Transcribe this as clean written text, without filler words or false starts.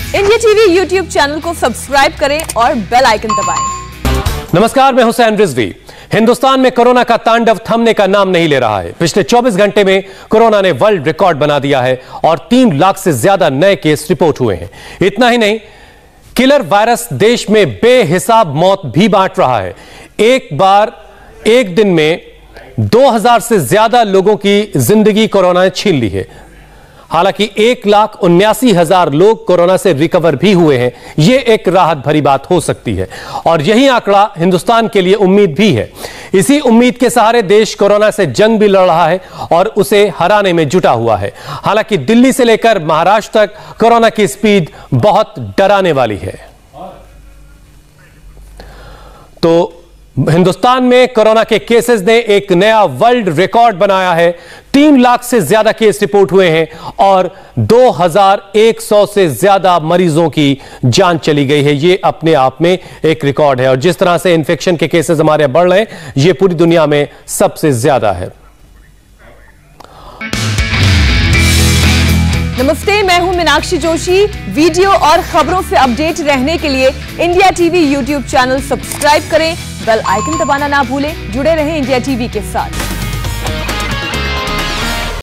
India TV YouTube channel को subscribe करें और बेल आइकन दबाएं। नमस्कार, मैं हुसैन रिजवी। हिंदुस्तान में कोरोना का तांडव थमने का नाम नहीं ले रहा है। पिछले 24 घंटे में कोरोना ने वर्ल्ड रिकॉर्ड बना दिया है और 3 लाख से ज्यादा नए केस रिपोर्ट हुए हैं। इतना ही नहीं, किलर वायरस देश में बेहिसाब मौत भी बांट रहा है। एक दिन में 2000 से ज्यादा लोगों की जिंदगी कोरोना ने छीन ली है। हालांकि 1,79,000 लोग कोरोना से रिकवर भी हुए हैं। यह एक राहत भरी बात हो सकती है और यही आंकड़ा हिंदुस्तान के लिए उम्मीद भी है। इसी उम्मीद के सहारे देश कोरोना से जंग भी लड़ रहा है और उसे हराने में जुटा हुआ है। हालांकि दिल्ली से लेकर महाराष्ट्र तक कोरोना की स्पीड बहुत डराने वाली है। तो हिंदुस्तान में कोरोना के केसेस ने एक नया वर्ल्ड रिकॉर्ड बनाया है। 3 लाख से ज्यादा केस रिपोर्ट हुए हैं और 2100 से ज्यादा मरीजों की जान चली गई है। यह अपने आप में एक रिकॉर्ड है और जिस तरह से इन्फेक्शन के केसेस हमारे बढ़ रहे हैं, यह पूरी दुनिया में सबसे ज्यादा है। नमस्ते, मैं हूं मीनाक्षी जोशी। वीडियो और खबरों से अपडेट रहने के लिए India TV YouTube channel subscribe करें, बेल आइकन दबाना ना भूलें। जुड़े रहें इंडिया टीवी के साथ।